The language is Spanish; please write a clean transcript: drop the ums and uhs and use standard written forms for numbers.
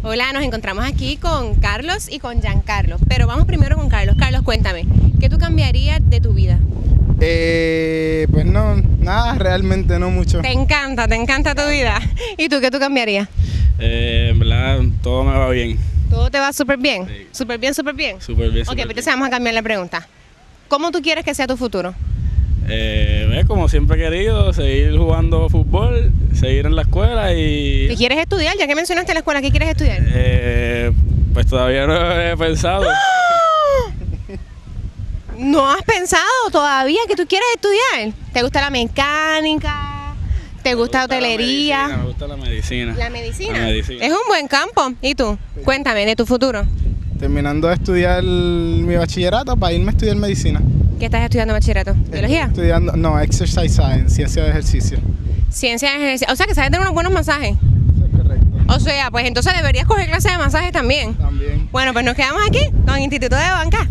Hola, nos encontramos aquí con Carlos y con Giancarlo, pero vamos primero con Carlos. Carlos, cuéntame, ¿qué tú cambiarías de tu vida? Pues no, nada, realmente no mucho. Te encanta tu vida. ¿Y tú qué tú cambiarías? En verdad, todo me va bien. ¿Todo te va súper bien? Sí. ¿Súper bien, súper bien? Súper bien, Ok, súper pues bien. entonces vamos a cambiar la pregunta. ¿Cómo tú quieres que sea tu futuro? Como siempre he querido, seguir jugando fútbol, seguir en la escuela ¿Qué y... quieres estudiar? Ya que mencionaste la escuela, ¿qué quieres estudiar? Pues todavía no he pensado. ¿No has pensado todavía que tú quieres estudiar? ¿Te gusta la mecánica? ¿Te gusta hotelería? Me gusta la medicina. ¿La medicina? La medicina. Es un buen campo. ¿Y tú? Cuéntame de tu futuro. Terminando de estudiar mi bachillerato para irme a estudiar medicina. ¿Qué estás estudiando bachillerato? ¿Biología? Estudiando, no, Exercise Science, ciencia de ejercicio. Ciencia de ejercicio. O sea que sabes dar unos buenos masajes. Eso es correcto. O sea, pues entonces deberías coger clases de masajes también. También. Bueno, pues nos quedamos aquí con Instituto de Banca.